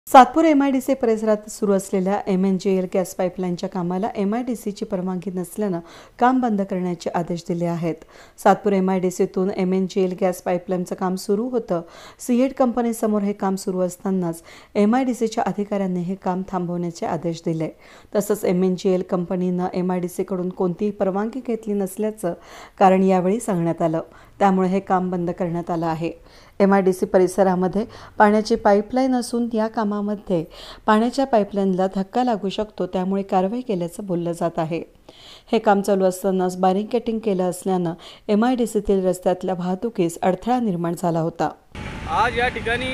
Satpur MIDC परिसरात सुरू असलेल्या एमएनजीएल गॅस पाईपलाईनच्या कामाला एमआयडीसीची परवानगी नसल्यानं काम बंद करण्याचे आदेश दिले आहेत. सातपूर एमआयडीसीतून एमएनजीएल गॅस पाईपलाईनचं काम सुरू होतं. सीएट कंपनीसमोर हे काम सुरू असतानाच एमआयडीसीच्या अधिकाऱ्यांनी हे काम थांबवण्याचे आदेश दिले. तसंच एमएनजीएल कंपनीनं एमआयडीसीकडून कोणतीही परवानगी घेतली नसल्याचं कारण यावेळी सांगण्यात आलं. त्यामुळे हे काम बंद करण्यात आलं आहे. एमआयडीसी परिसरामध्ये पाण्याची पाईपलाईन असून या कामामध्ये पाण्याच्या पाईपलाईनला धक्का लागू शकतो, त्यामुळे कारवाई केल्याचं बोललं जात आहे. हे काम चालू असतानाच बॅरिकेडिंग केलं असल्यानं एमआयडीसीतील रस्त्यातल्या वाहतुकीस अडथळा निर्माण झाला होता. आज या ठिकाणी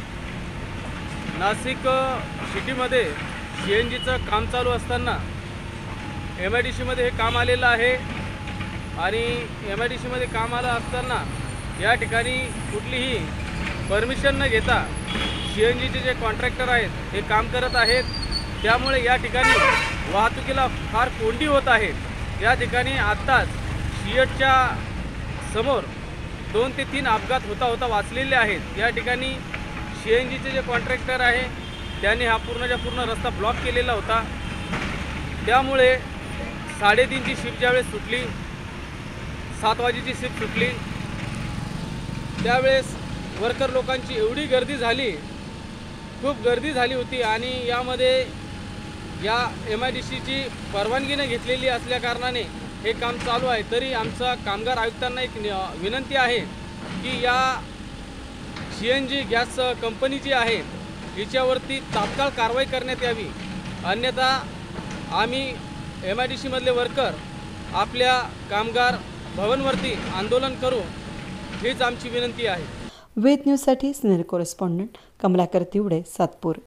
नाशिक सिटीमध्ये सीएनजीचं काम चालू असताना एमआयडीसीमध्ये हे काम आलेलं आहे आणि एमआयडीसीमध्ये काम आलं असताना या ठिकाणी कुठलीही परमिशन न घेता सीएनजीचे जे कॉन्ट्रॅक्टर आहेत हे काम करत आहेत. त्यामुळे या ठिकाणी वाहतुकीला फार कोंडी होत आहे. या ठिकाणी आत्ताच सीएटच्या समोर 2 ते 3 अपघात होता वाचलेले आहेत. या ठिकाणी सीएनजीचे जे कॉन्ट्रॅक्टर आहे त्यांनी हा पूर्णच्या पूर्ण रस्ता ब्लॉक केलेला होता. त्यामुळे 3:30ची शिफ्ट ज्यावेळेस सुटली, 7 वाजेची शिफ्ट सुटली, त्यावेळेस वर्कर लोकांची एवढी गर्दी झाली, खूप गर्दी झाली होती आणि यामध्ये या एमआयडीसीची परवानगी न घेतलेली असल्याकारणाने हे काम चालू आहे. तरी आमचा कामगार आयुक्तांना एक विनंती आहे की या सीएनजी गॅस कंपनी जी आहे हिच्यावरती तात्काळ कारवाई करण्यात यावी, अन्यथा आम्ही एमआयडीसीमधले वर्कर आपल्या कामगार भवनवरती आंदोलन करू, हीच आमची विनंती आहे. वेद न्यूजसाठी सिनियर कॉरेस्पॉन्डंट कमलाकर तिवडे, सातपूर.